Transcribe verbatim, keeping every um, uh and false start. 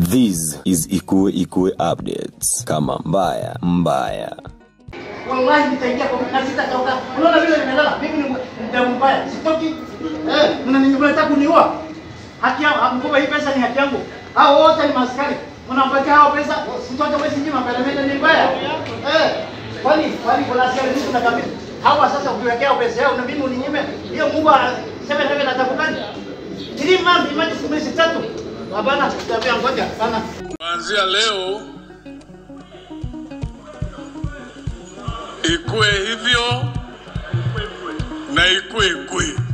This is Ikue Ikue updates. Kama mbaya mbaya. Wallahi nitaingia kwa kazi sitatoka. Unaona vile nimelala, mimi ni mdamu mbaya. Sitoki. Eh, mnanitaka kuniua. Haki yangu, hamkupa hii pesa ni haki yangu. Hao wote ni maskari. Mnampatia hao pesa, mtoto wewe sijui mapelemende ni mbaya. Eh, kwani kwani kuna askari hizo na kabisa. Hawa sasa ukiwekea pesa yao na mimi uninyime. Hiyo Mungu sema hivi atakubali. Ili mambo imaji simesi tatu. Baba tutabia ngoja sana. Kuanzia leo ikue hivyo na ikue ikue.